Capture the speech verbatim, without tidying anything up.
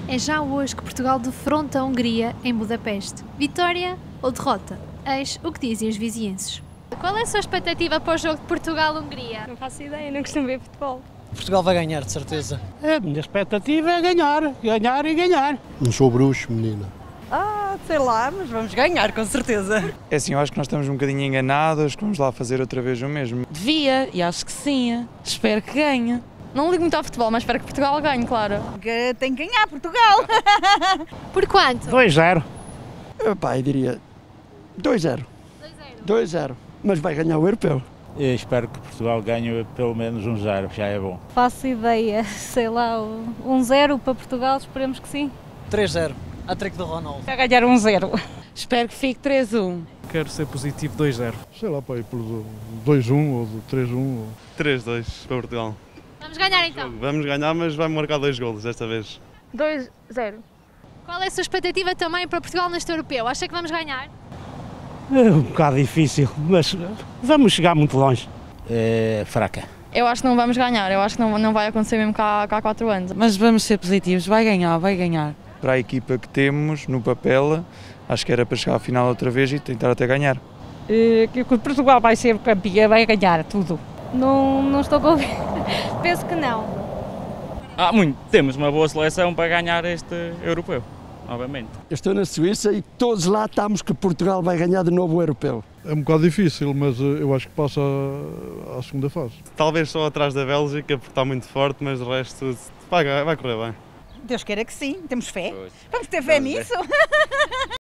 É já hoje que Portugal defronta a Hungria em Budapeste. Vitória ou derrota? Eis o que dizem os vizienses. Qual é a sua expectativa para o jogo de Portugal-Hungria? Não faço ideia, não costumo ver futebol. Portugal vai ganhar, de certeza. A minha expectativa é ganhar, ganhar e ganhar. Não sou bruxo, menina. Ah, sei lá, mas vamos ganhar, com certeza. É assim, eu acho que nós estamos um bocadinho enganados, que vamos lá fazer outra vez o mesmo. Devia, e acho que sim. Espero que ganhe. Não ligo muito ao futebol, mas espero que Portugal ganhe, claro. Que tem que ganhar, Portugal. Por quanto? dois a zero. Epá, eu diria dois a zero. dois a zero. Mas vai ganhar o europeu. Eu espero que Portugal ganhe pelo menos um zero, já é bom. Faço ideia, sei lá, um zero para Portugal, esperemos que sim. três a zero. Hat-trick do Ronaldo. Vai ganhar um zero. Espero que fique três a um. Quero ser positivo dois a zero. Sei lá, pai, por dois a um ou três a um. três a dois para Portugal. Vamos ganhar então? Vamos ganhar, mas vai marcar dois golos desta vez. dois a zero. Qual é a sua expectativa também para Portugal neste europeu? Acha que vamos ganhar? É um bocado difícil, mas vamos chegar muito longe. É fraca. Eu acho que não vamos ganhar, eu acho que não, não vai acontecer mesmo cá, cá há quatro anos. Mas vamos ser positivos, vai ganhar, vai ganhar. Para a equipa que temos no papel, acho que era para chegar à final outra vez e tentar até ganhar. Que Portugal vai ser campeão, vai ganhar tudo. Não, não estou convencida. Penso que não. Ah, muito. Temos uma boa seleção para ganhar este europeu, novamente. Eu estou na Suíça e todos lá estamos que Portugal vai ganhar de novo o europeu. É um bocado difícil, mas eu acho que passa à segunda fase. Talvez só atrás da Bélgica, porque está muito forte, mas o resto vai, vai correr bem. Deus queira que sim, temos fé. Vamos ter fé nisso?